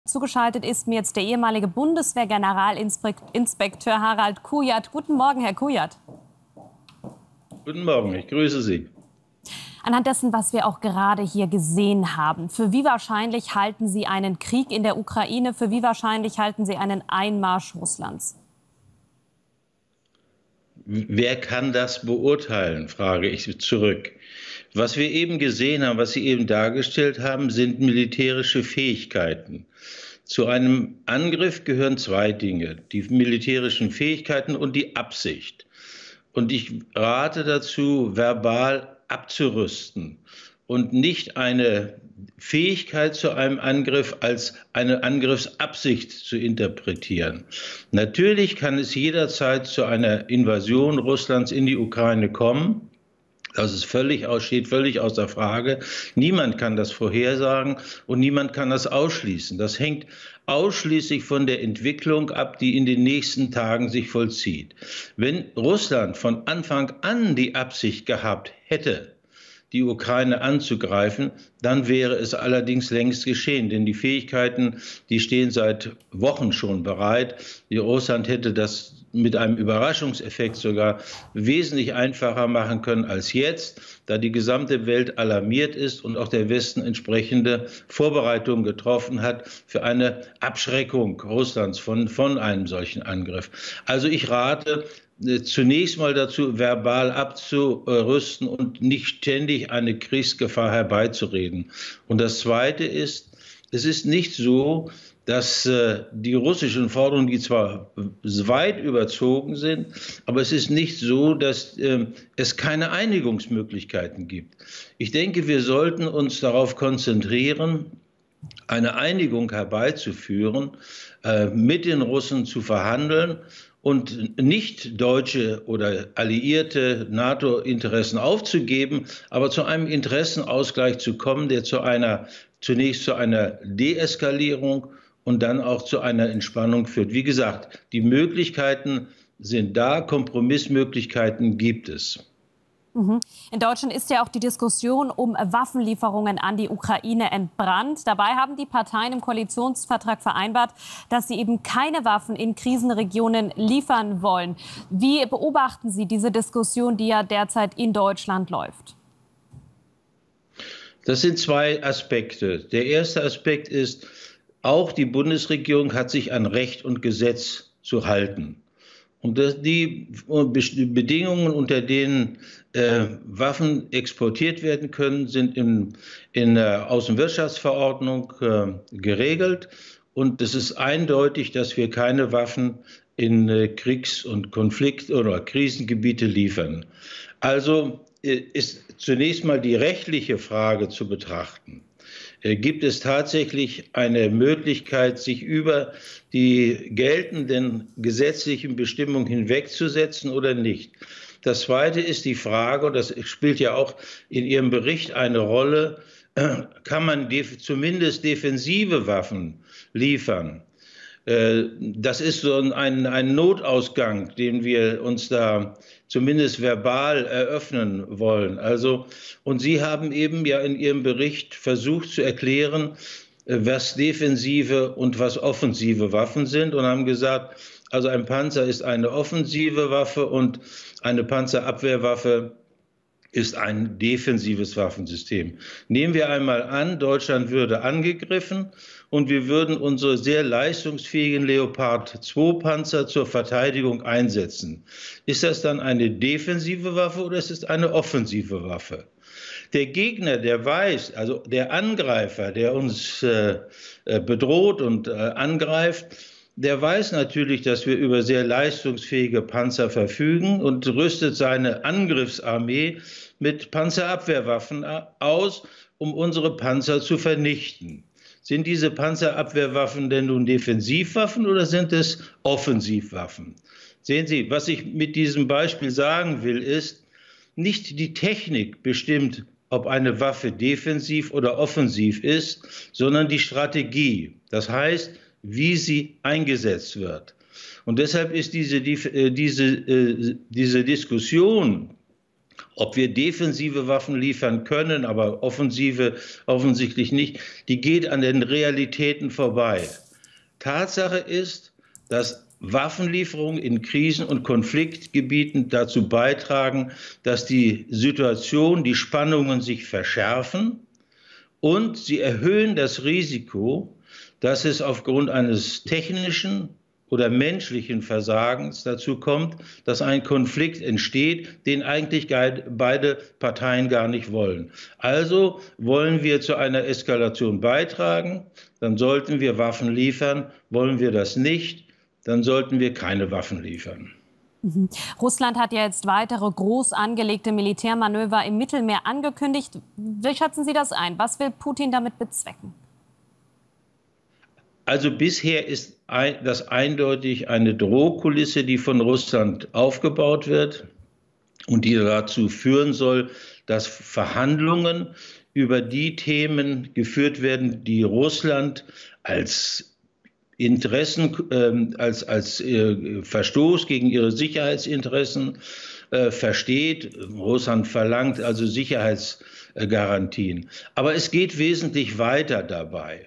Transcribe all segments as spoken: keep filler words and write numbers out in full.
Zugeschaltet ist mir jetzt der ehemalige Bundeswehrgeneralinspekteur Harald Kujat. Guten Morgen, Herr Kujat. Guten Morgen, ich grüße Sie. Anhand dessen, was wir auch gerade hier gesehen haben, für wie wahrscheinlich halten Sie einen Krieg in der Ukraine? Für wie wahrscheinlich halten Sie einen Einmarsch Russlands? Wer kann das beurteilen, frage ich zurück. Was wir eben gesehen haben, was Sie eben dargestellt haben, sind militärische Fähigkeiten. Zu einem Angriff gehören zwei Dinge, die militärischen Fähigkeiten und die Absicht. Und ich rate dazu, verbal abzurüsten und nicht eine Fähigkeit zu einem Angriff als eine Angriffsabsicht zu interpretieren. Natürlich kann es jederzeit zu einer Invasion Russlands in die Ukraine kommen. Das ist völlig, steht völlig außer Frage. Niemand kann das vorhersagen und niemand kann das ausschließen. Das hängt ausschließlich von der Entwicklung ab, die in den nächsten Tagen sich vollzieht. Wenn Russland von Anfang an die Absicht gehabt hätte, die Ukraine anzugreifen, dann wäre es allerdings längst geschehen. Denn die Fähigkeiten, die stehen seit Wochen schon bereit. Russland hätte das mit einem Überraschungseffekt sogar wesentlich einfacher machen können als jetzt, da die gesamte Welt alarmiert ist und auch der Westen entsprechende Vorbereitungen getroffen hat für eine Abschreckung Russlands von, von einem solchen Angriff. Also ich rate zunächst mal dazu, verbal abzurüsten und nicht ständig eine Kriegsgefahr herbeizureden. Und das Zweite ist, es ist nicht so, dass äh, die russischen Forderungen, die zwar weit überzogen sind, aber es ist nicht so, dass äh, es keine Einigungsmöglichkeiten gibt. Ich denke, wir sollten uns darauf konzentrieren, eine Einigung herbeizuführen, äh, mit den Russen zu verhandeln und nicht deutsche oder alliierte NATO-Interessen aufzugeben, aber zu einem Interessenausgleich zu kommen, der zu einer, zunächst zu einer Deeskalierung und dann auch zu einer Entspannung führt. Wie gesagt, die Möglichkeiten sind da, Kompromissmöglichkeiten gibt es. In Deutschland ist ja auch die Diskussion um Waffenlieferungen an die Ukraine entbrannt. Dabei haben die Parteien im Koalitionsvertrag vereinbart, dass sie eben keine Waffen in Krisenregionen liefern wollen. Wie beobachten Sie diese Diskussion, die ja derzeit in Deutschland läuft? Das sind zwei Aspekte. Der erste Aspekt ist, auch die Bundesregierung hat sich an Recht und Gesetz zu halten. Und die Bedingungen, unter denen äh, Waffen exportiert werden können, sind in, in der Außenwirtschaftsverordnung äh, geregelt. Und es ist eindeutig, dass wir keine Waffen in äh, Kriegs- und Konflikt- oder Krisengebiete liefern. Also äh, ist zunächst mal die rechtliche Frage zu betrachten. Gibt es tatsächlich eine Möglichkeit, sich über die geltenden gesetzlichen Bestimmungen hinwegzusetzen oder nicht? Das Zweite ist die Frage, und das spielt ja auch in Ihrem Bericht eine Rolle, kann man def- zumindest defensive Waffen liefern? Das ist so ein, ein Notausgang, den wir uns da zumindest verbal eröffnen wollen. Also, und Sie haben eben ja in Ihrem Bericht versucht zu erklären, was defensive und was offensive Waffen sind und haben gesagt, also ein Panzer ist eine offensive Waffe und eine Panzerabwehrwaffe ist ein defensives Waffensystem. Nehmen wir einmal an, Deutschland würde angegriffen und wir würden unsere sehr leistungsfähigen Leopard zwei Panzer zur Verteidigung einsetzen. Ist das dann eine defensive Waffe oder ist es eine offensive Waffe? Der Gegner, der weiß, also der Angreifer, der uns äh, bedroht und äh, angreift, der weiß natürlich, dass wir über sehr leistungsfähige Panzer verfügen und rüstet seine Angriffsarmee mit Panzerabwehrwaffen aus, um unsere Panzer zu vernichten. Sind diese Panzerabwehrwaffen denn nun Defensivwaffen oder sind es Offensivwaffen? Sehen Sie, was ich mit diesem Beispiel sagen will, ist, nicht die Technik bestimmt, ob eine Waffe defensiv oder offensiv ist, sondern die Strategie. Das heißt, wie sie eingesetzt wird. Und deshalb ist diese, diese, diese Diskussion Ob wir defensive Waffen liefern können, aber offensive offensichtlich nicht, die geht an den Realitäten vorbei. Tatsache ist, dass Waffenlieferungen in Krisen- und Konfliktgebieten dazu beitragen, dass die Situation, die Spannungen sich verschärfen und sie erhöhen das Risiko, dass es aufgrund eines technischen oder menschlichen Versagens dazu kommt, dass ein Konflikt entsteht, den eigentlich beide Parteien gar nicht wollen. Also wollen wir zu einer Eskalation beitragen, dann sollten wir Waffen liefern. Wollen wir das nicht, dann sollten wir keine Waffen liefern. Mhm. Russland hat ja jetzt weitere groß angelegte Militärmanöver im Mittelmeer angekündigt. Wie schätzen Sie das ein? Was will Putin damit bezwecken? Also bisher ist das eindeutig eine Drohkulisse, die von Russland aufgebaut wird und die dazu führen soll, dass Verhandlungen über die Themen geführt werden, die Russland als Interessen, äh, als, als äh, Verstoß gegen ihre Sicherheitsinteressen äh, versteht. Russland verlangt also Sicherheitsgarantien. Aber es geht wesentlich weiter dabei.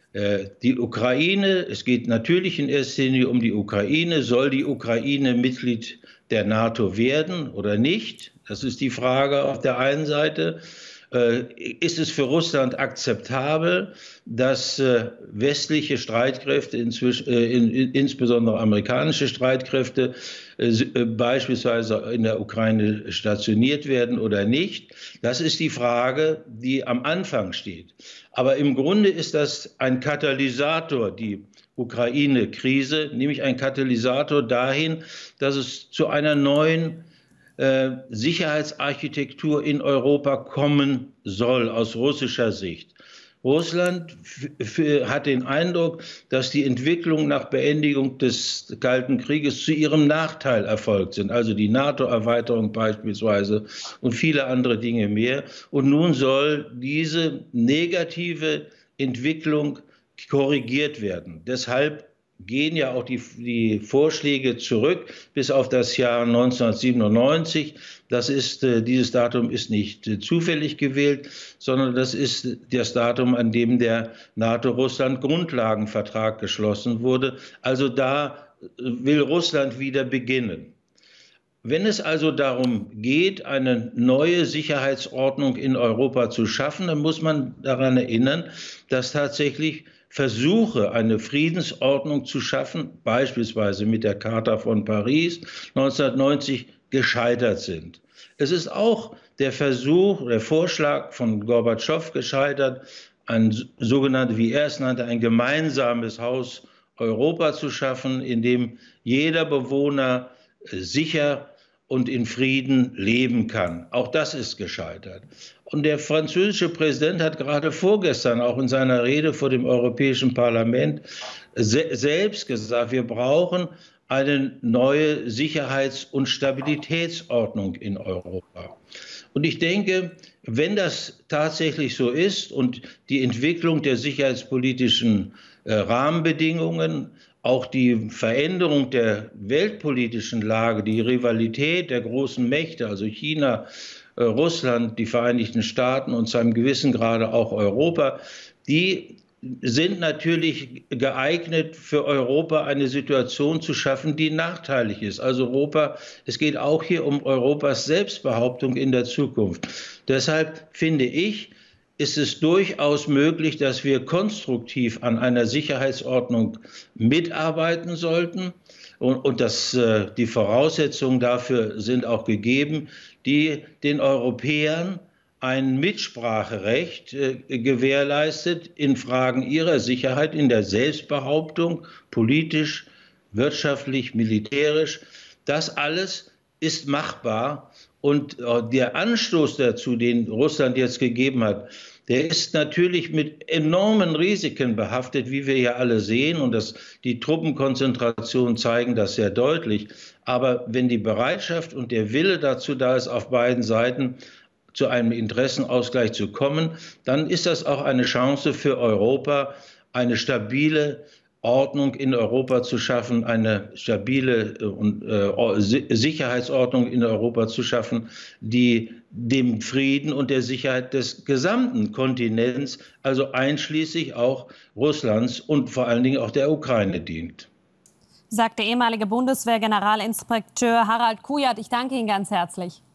Die Ukraine, es geht natürlich in erster Linie um die Ukraine. Soll die Ukraine Mitglied der NATO werden oder nicht? Das ist die Frage auf der einen Seite. Ist es für Russland akzeptabel, dass westliche Streitkräfte, inzwischen, insbesondere amerikanische Streitkräfte, beispielsweise in der Ukraine stationiert werden oder nicht? Das ist die Frage, die am Anfang steht. Aber im Grunde ist das ein Katalysator, die Ukraine-Krise, nämlich ein Katalysator dahin, dass es zu einer neuen äh, Sicherheitsarchitektur in Europa kommen soll, aus russischer Sicht. Russland hat den Eindruck, dass die Entwicklungen nach Beendigung des Kalten Krieges zu ihrem Nachteil erfolgt sind, also die NATO-Erweiterung beispielsweise und viele andere Dinge mehr. Und nun soll diese negative Entwicklung korrigiert werden. Deshalb gehen ja auch die, die Vorschläge zurück bis auf das Jahr neunzehnhundertsiebenundneunzig. Das ist, äh, dieses Datum ist nicht äh, zufällig gewählt, sondern das ist das Datum, an dem der NATO-Russland-Grundlagenvertrag geschlossen wurde. Also da will Russland wieder beginnen. Wenn es also darum geht, eine neue Sicherheitsordnung in Europa zu schaffen, dann muss man daran erinnern, dass tatsächlich Versuche, eine Friedensordnung zu schaffen, beispielsweise mit der Charta von Paris neunzehnhundertneunzig, gescheitert sind. Es ist auch der Versuch, der Vorschlag von Gorbatschow gescheitert, ein sogenanntes, wie er es nannte, ein gemeinsames Haus Europa zu schaffen, in dem jeder Bewohner sicher und in Frieden leben kann. Auch das ist gescheitert. Und der französische Präsident hat gerade vorgestern auch in seiner Rede vor dem Europäischen Parlament se selbst gesagt, wir brauchen eine neue Sicherheits- und Stabilitätsordnung in Europa. Und ich denke, wenn das tatsächlich so ist und die Entwicklung der sicherheitspolitischen äh, Rahmenbedingungen, auch die Veränderung der weltpolitischen Lage, die Rivalität der großen Mächte, also China, äh, Russland, die Vereinigten Staaten und zu einem gewissen Grade auch Europa, die sind natürlich geeignet, für Europa eine Situation zu schaffen, die nachteilig ist. Also Europa, es geht auch hier um Europas Selbstbehauptung in der Zukunft. Deshalb finde ich, ist es durchaus möglich, dass wir konstruktiv an einer Sicherheitsordnung mitarbeiten sollten. Und, und das, äh, die Voraussetzungen dafür sind auch gegeben, die den Europäern ein Mitspracherecht äh, gewährleistet in Fragen ihrer Sicherheit, in der Selbstbehauptung, politisch, wirtschaftlich, militärisch. Das alles ist machbar. Und äh, der Anstoß dazu, den Russland jetzt gegeben hat, der ist natürlich mit enormen Risiken behaftet, wie wir ja alle sehen. Und das, die Truppenkonzentrationen zeigen das sehr deutlich. Aber wenn die Bereitschaft und der Wille dazu da ist, auf beiden Seiten zu einem Interessenausgleich zu kommen, dann ist das auch eine Chance für Europa, eine stabile Ordnung in Europa zu schaffen, eine stabile und äh, Sicherheitsordnung in Europa zu schaffen, die dem Frieden und der Sicherheit des gesamten Kontinents, also einschließlich auch Russlands und vor allen Dingen auch der Ukraine dient. Sagt der ehemalige Bundeswehr-Generalinspekteur Harald Kujat. Ich danke Ihnen ganz herzlich.